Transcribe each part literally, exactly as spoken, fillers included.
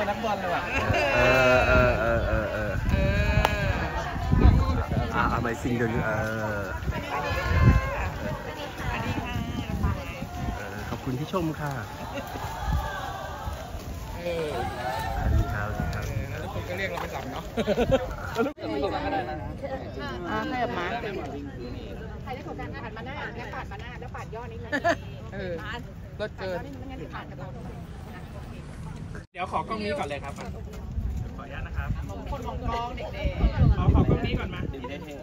ตัวนักบอลเลยว่ะเออเออเออเออเอออ่าอะไรสิ่งหนึ่งเออขอบคุณที่ชมค่ะเออดีครับดีครับทุกคนก็เรียกเราไปสับเนาะแล้วทุกคนก็ได้นะอ่าให้แบบมาใครได้โครงการผ่านมาหน้าแล้วปาดมาหน้าแล้วปาดย่อนิดนึงเออรถเกินเดี๋ยวขอกล้องนี้ก่อนเลยครับขออนุญาตนะครับคนมองกล้องเด็กๆขอขอกล้องนี้ก่อนมาดีได้เท่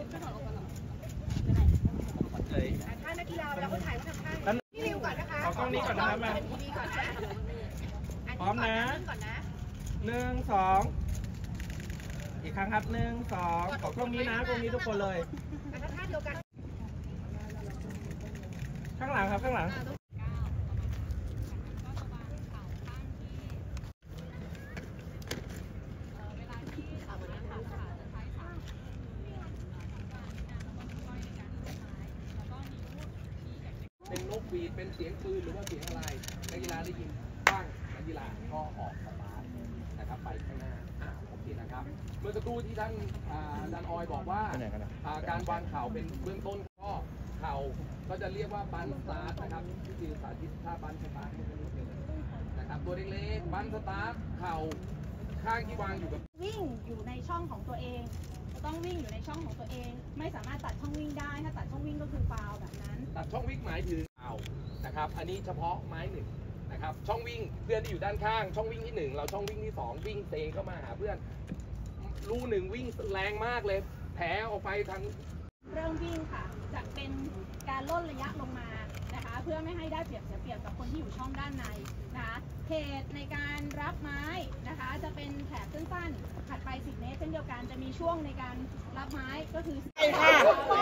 เลยถ้านักกีฬาเราก็ถ่ายว่าทำท่าพี่ริวก่อนนะคะขอกล้องนี้ก่อนนะครับมาพร้อมนะหนึ่งสองอีกครั้งครับหนึ่งสองขอกล้องนี้นะกล้องนี้ทุกคนเลยท่าเดียวกันข้างหลังครับข้างหลังเป็นนกหวีดเป็นเสียงปืนหรือว่าเสียงอะไรนักกีฬาได้ยินบ้างนักกีฬาก็ออกสตาร์ทนะครับไปข้างหน้าโอเคนะครับเมื่อสักครู่ที่ท่านอาจารย์ออยบอกว่าการวางเข่าเป็นเบื้องต้นก็เข่าก็จะเรียกว่าบันสตาร์ทนะครับที่คือสาธิตท่าบันสตาร์ทนะครับตัวเล็กๆบันสตาร์ทเข่าข้างที่วางอยู่กับวิ่งอยู่ในช่องของตัวเองต้องวิ่งอยู่ในช่องของตัวเองไม่สามารถตัดช่องวิ่งได้ถ้าตัดช่องวิ่งก็คือฟาวแบบนั้นตัดช่องวิ่งหมายถึงฟาวนะครับอันนี้เฉพาะไม้หนึ่งนะครับช่องวิ่งเพื่อนที่อยู่ด้านข้างช่องวิ่งที่หนึ่งเราช่องวิ่งที่สองวิ่งเตงเข้ามาหาเพื่อนรูหนึ่งวิ่งแรงมากเลยแผลออกไปทางเริ่มวิ่งค่ะจะเป็นการลดระยะลงมานะคะเพื่อไม่ให้ได้เปรียบเสียเปรียบกับคนที่อยู่ช่องด้านในนะคะเขตในการรับไม้นะคะจะเป็นแถบสั้นๆถัดไปสิบเมตรเช่นเดียวกันจะมีช่วงในการรับไม้ก็คือใช่ค่ะ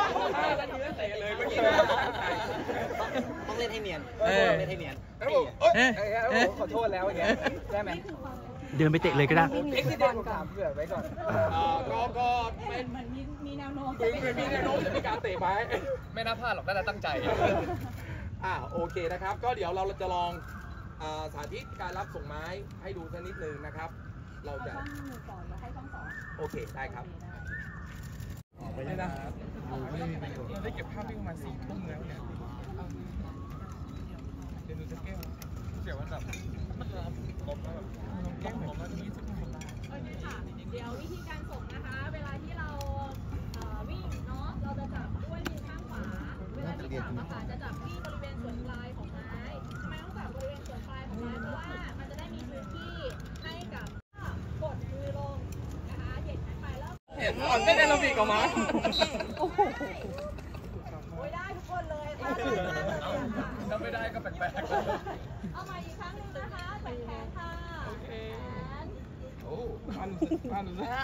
ต้องเล่นให้เนียนเล่นให้เนียนขอโทษแล้วอย่างเงี้ยได้ไหมเดินไปเตะเลยก็ได้เอ็กซ์เดนถามเผื่อไว้ก่อนก็ก็เป็นเหมือนมีมีแนวโน้มจะมีแนวโน้มจะมีการเตะไม้ไม่น่าพลาดหรอกน่าจะตั้งใจอ่าโอเคนะครับก็เดี๋ยวเราจะลองสาธิตการรับส่งไม้ให้ดูสักนิดนึงนะครับเราจะช่องหนึ่งก่อนแล้วให้ช่องสองโอเคได้ครับไม่ได้นะเราได้เก็บภาพวิ่งมาสี่ทุ่มแล้วเนี่ยเดี๋ยวดูจะแก้วเสียวันแบบมันลบแล้วแบบแก้วผมแล้วยี่สิบคนได้โอเคค่ะเดี๋ยววิธีการส่งนะคะเวลาที่เราวิ่งเนาะเราจะจับด้วยมือข้างขวาเวลาที่จับอะค่ะจะจับที่บริเวณส่วนปลายของไม้ทำไมต้องจับบริเวณส่วนปลายของไม้เพราะว่ามันจะได้มีพื้นที่ให้กับกดมือลงนะคะเหยียดไปแล้วเห็นอ่อนเต้นแอโรบิกออกมาโอ้โหโอ้ยได้ทุกคนเลยถ้าได้มากเลยค่ะถ้าไม่ได้ก็แปลกๆเอาใหม่อีกครั้งนึงนะคะแขนแขนค่ะแขนโอ้อันอัน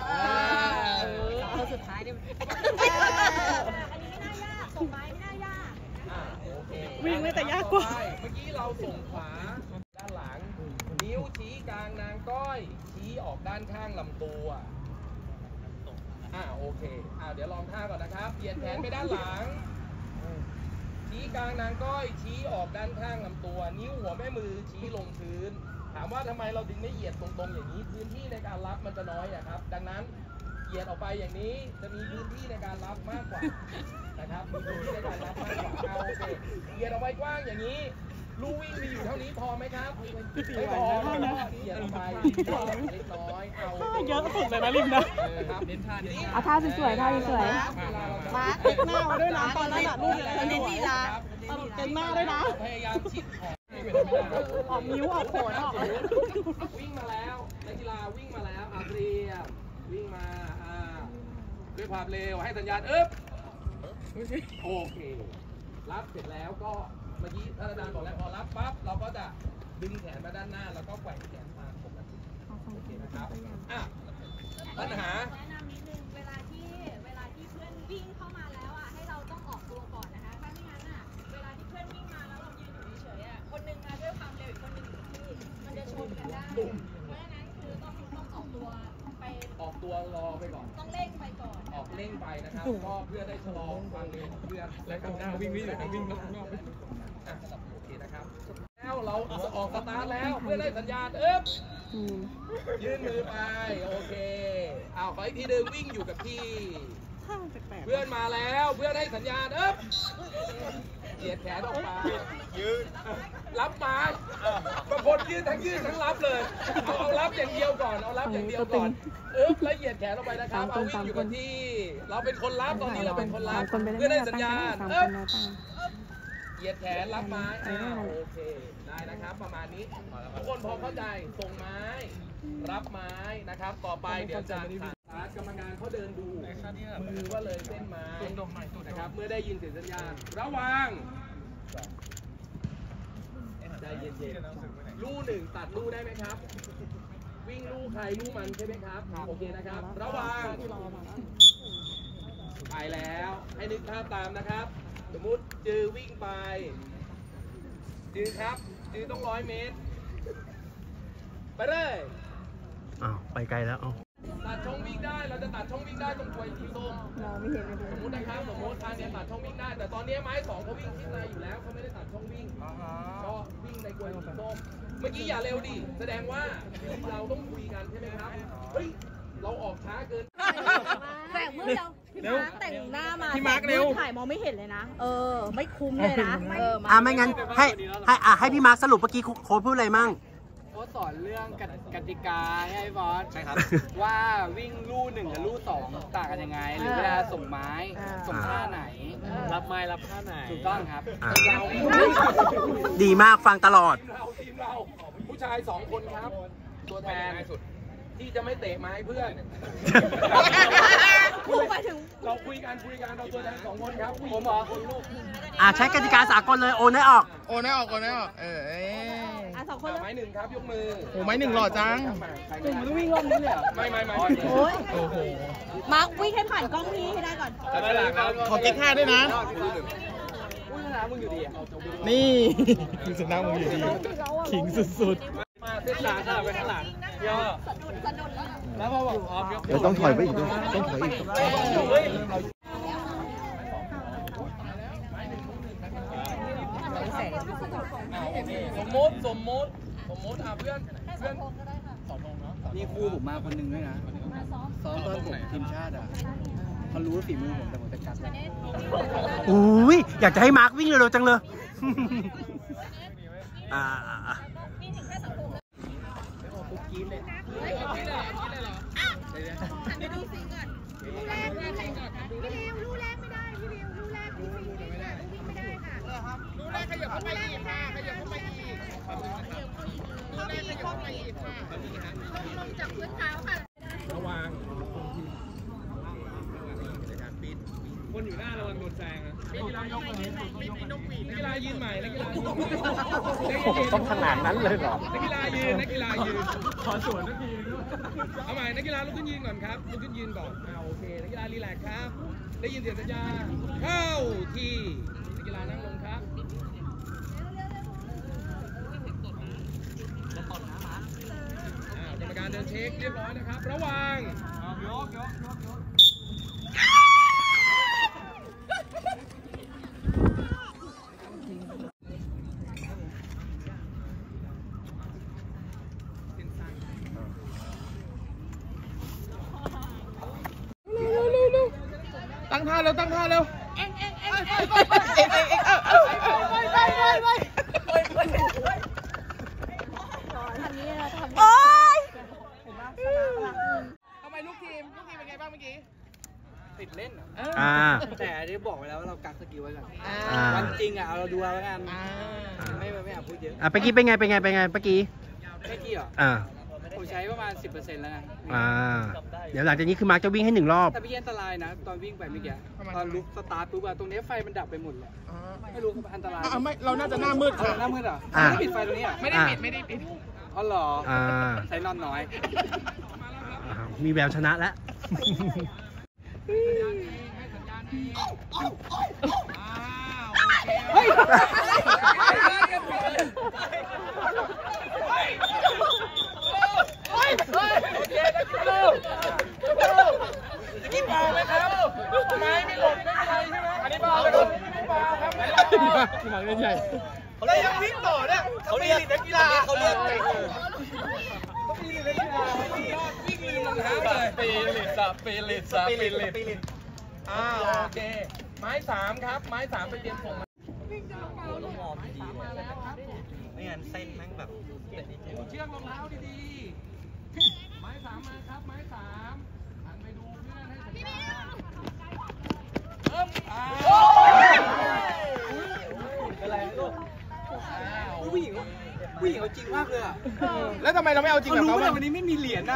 คนสุดท้ายดิอันนี้ไม่น่ายากส่งไม้ไม่น่ายากวิ่งไม่แต่ยากกว่าเมื่อกี้เราส่งขวาด้านหลังนิ้วชี้กลางนางก้อยชี้ออกด้านข้างลำตัวอ่าโอเคอ่าเดี๋ยวลองท่าก่อนนะครับเปลี่ยนแขนไปด้านหลังชี้กลางนางก้อยชี้ออกด้านข้างลำตัวนิ้วหัวแม่มือชี้ลงพื้นถามว่าทำไมเราดึงไม่เหยียดตรงๆอย่างนี้พื้นที่ในการรับมันจะน้อยนะครับดังนั้นเหยียดออกไปอย่างนี้จะมีพื้นที่ในการรับมากกว่านะครับมีพื้นที่ในการรับมากกว่าเอาโอเคเหยียดออกไปกว้างอย่างนี้ลูกวิ่งมีอยู่เท่านี้พอไหมครับไม่พอเหยียดออกไปเล็กน้อยเอาเยอะสุดเลยนะริมนะเน้นท่านี้เอาท่าสวยๆท่าสวยๆมาเต็มหน้าด้วยนะตอนนั้นอะลูกเน้นลีลาเต็มหน้าด้วยนะพยายามชิดออกนิ้วออกโขนออกวิ่งมาแล้วนักกีฬาวิ่งมาแล้วอาเตรียมวิ่งมาอ่าด้วยความเร็วให้สัญญาณเอ๊บโอเครับเสร็จแล้วก็เมื่อกี้ท่านอาจารย์บอกแล้วพอรับปั๊บเราก็จะดึงแขนมาด้านหน้าแล้วก็แกว่งแขนมาปกติโอเคนะครับอ่ะปัญหาแนะนำนิดนึงเวลาที่เวลาที่เพื่อนวิ่งเข้ามาแล้วอ่ะให้เราต้องออกตัวก่อนนะคะถ้าไม่งั้นอ่ะเวลาที่เพื่อนวิ่งมาแล้วเรายืนอยู่เฉยๆอ่ะคนนึงมาด้วยความเร็วอีกคนนึงอยู่ที่มันจะชนกันได้เพราะฉะนั้นคือต้องต้องออกตัวไปออกตัวรอไปก่อนต้องเร่งไปก่อนออกเร่งไปนะครับก็เพื่อได้ชะลอความเร็วของเพื่อนและข้างหน้าวิ่งวิ่งหรือวิ่งนอกนอกอ่ะโอเคนะครับแล้วเราออกสตาร์ทแล้วเพื่อได้สัญญาณเอ๊บอืมยื่นมือไปโอเคเอาขออีกทีหนึ่งวิ่งอยู่กับที่ข้างแปลกๆเพื่อนมาแล้วเพื่อนให้สัญญาณเอ๊บเหยียดแขนออกมายืนรับไม้บางคนยืนทั้งยืนทั้งรับเลยเอาเอารับอย่างเดียวก่อนเอารับอย่างเดียวก่อนเอ๊บแล้วเหยียดแขนออกไปนะครับเอาวิ่งอยู่กับที่ เราเป็นคนรับตอนนี้เราเป็นคนรับเพื่อได้สัญญาณเอ๊บเหยียดแขนรับไม้อ้าวโอเคได้นะครับประมาณนี้ทุกคนพอเข้าใจส่งไม้รับไม้นะครับต่อไปเดี๋ยวจะกรรมการเขาเดินดูมือว่าเลยเส้นไม้นะครับเมื่อได้ยินเสียงสัญญาณระวังใจเย็นๆลู่หนึ่งตัดลู่ได้ไหมครับวิ่งลู่ใครลู่มันใช่ไหมครับโอเคนะครับระวังไปแล้วให้นึกภาพตามนะครับสมมุติจือวิ่งไปจือครับจือต้องร้อยเมตรไปเลยอ้าวไปไกลแล้วเอาตัดช่องวิ่งได้เราจะตัดช่องวิ่งได้ตรงกลวยสีส้มเราไม่เห็นเลยสมมตินะครับสมมติทางเนี้ยตัดช่องวิ่งได้แต่ตอนนี้ไม้สองเขาวิ่งชิดในอยู่แล้วเขาไม่ได้ตัดช่องวิ่งก็วิ่งในกลวยสีส้มเมื่อกี้อย่าเร็วดิแสดงว่าเราต้องคุยกันใช่ไหมครับเฮ้ยเราออกช้าเกินแต่เมื่อเราพี่มาร์คแต่งหน้ามาพี่มาร์คเร็วถ่ายมองไม่เห็นเลยนะเออไม่คุ้มเลยนะเอออ่ะไม่งั้นให้ให้อ่ะให้พี่มาร์คสรุปเมื่อกี้โค้ชพูดอะไรมั่งโค้ชสอนเรื่องกติกาให้บอสใช่ครับว่าวิ่งลู่หนึ่งกับลู่สองต่างกันยังไงหรือเวลาส่งไม้ส่งท่าไหนรับไม้รับท่าไหนถูกต้องครับเราดีมากฟังตลอดเราทีมเราผู้ชายสองคนครับตัวแทนสุดที่จะไม่เตะไม้เพื่อนพูดไปถึงเราคุยกันคุยกันเราตัวแทนสองคนครับผมหมอคนลูกอ่าใช้กติกาสากลเลยโอนได้ออกโอนได้ออกโอนได้ออกเอออ่ะสองคนไม้หนึ่งครับยกมือโอ้ไม้หนึ่งหล่อจังถึงต้องวิ่งรอบนี้เลยไม่ไม่ไม่โอ้ยโอ้โหมาร์ควิ่งให้ผ่านกล้องนี้ให้ได้ก่อนขอเก็ตท่าด้วยนะนี่คือชนะมึงอยู่ดีขิงสุดๆมาเส้นหลังค่ะไปข้างหลังย่อแล้วพอบอกออฟยกเดี๋ยวต้องถอยไปอีกต้องถอยอีกสมมติสมมติสมมติอ่ะเพื่อนเพื่อนมีครูผมมาคนหนึ่งด้วยนะซ้อมตอนผมทีมชาติอ่ะเขารู้ฝีมือผมแต่ผมจะกัดอุ้ยอยากจะให้มาร์ควิ่งเร็วๆจังเลยอ่าไปดูสิก่อนรูแรกเลยพี่เร็วรูแรกไม่ได้พี่เร็วรูแรกวิ่งไม่ได้วิ่งไม่ได้ค่ะรูแรกขยับเข้าไปอีกค่ะขยับเข้าไปอีกรูแรกขยับเข้าไปอีกค่ะลงจากพื้นเท้าค่ะระวังคนอยู่หน้าระวังโดนแซงนะนักกีฬายกมือนักกีฬายืนใหม่นักกีฬายืนต้องขนาดนั้นเลยเหรอนักกีฬายืนนักกีฬายืนขอสวนนักกีฬาเอาใหม่นักกีฬาลุกขึ้นยืนก่อนครับลุกขึ้นยืนก่อนอ่าโอเคนักกีฬารีแลกซ์ครับได้ยินเสียงสัญญาณเข้าที่นักกีฬานั่งลงครับกรรมการเดินเช็คเรียบร้อยนะครับระวังยกยกยกยกตั้งท่าเร็วตั้งท่าเร็วเอ็งเอ็งเอ็งเอ็งเอ็งเอ็งเอ็งเอ็งเอ็งเอ็งเอ็งไปไปไปไปทำนี้เราทำโอ๊ยทำไมลูกทีมลูกทีมเป็นไงบ้างเมื่อกี้ติดเล่นอ่าแต่ได้บอกไว้แล้วว่าเรากักสกิลไว้ก่อนวันจริงอ่ะเราดูเอาแล้วกันไม่ไม่อยากพูดเยอะอ่ะเมื่อกี้เป็นไงเป็นไงเป็นไงเมื่อกี้เมื่อกี้เหรออ่าผมใช้ประมาณ สิบเปอร์เซ็นต์ แล้วนะอ่าเดี๋ยวหลังจากนี้คือมาร์คจะวิ่งให้หนึ่งรอบแต่พี่อันตรายนะตอนวิ่งไปเมื่อกี้ตอนลุกสตาร์ทปุ๊บอะตรงนี้ไฟมันดับไปหมดเลยไม่รู้อันตรายไม่เราน่าจะหน้ามืดหน้ามืดอ่ะปิดไฟตรงนี้ไม่ได้ปิดไม่ได้ปิดอ๋อเหรออ่าใช้นอนน้อยมีแววชนะแล้วเฮ้ยจะกินเบาไหมครับไม้ไม่หล่นไม่เป็นไรใช่ไหมอันนี้เบาไหมครับไม่เบาครับไม่เบาหนังใหญ่โแล้วยังวิ่งต่อเนี่ยเขาเรียกนักกีฬาเขาเรียกเก่งต้องมีเลยกีฬาวิ่งยอดวิ่งลืมรองเท้าเลยปีลิตสปีลิตสปีลิตอ่าโอเคไม้สามครับไม้สามไปเตรียมส่งมาต้องมองดีๆเลยไม่งั้นเส้นแม่งแบบดูเชือกรองเท้าดีๆไม้สามมาครับไม้สามหันไปดูเพื่อนให้สัญญาณเริ่มอ่าเป็นไรลูกผู้หญิงผู้หญิงเอาจริงมากเลยอ่ะแล้วทำไมเราไม่เอาจริงแบบเขารู้ว่าวันนี้ไม่มีเหรียญนะ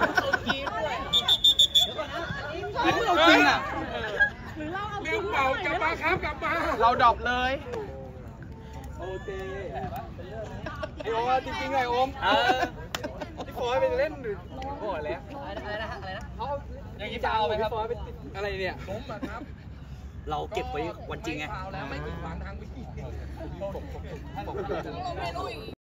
อันนี้เอาจริงอ่ะเรื่องเป่ากลับมาครับกลับมาเราดรอปเลยโอเคไอโอมจริงๆไอโอมพี่ฟอยไปเล่นหรือโอ้แล้วอะไรนะอะไรนะเขาอย่างนี้จะเอาไปครับฟอยไปอะไรเนี่ยล้มอ่ะครับเราเก็บไว้วันจริงไงแล้วไม่ถึงวางทางไป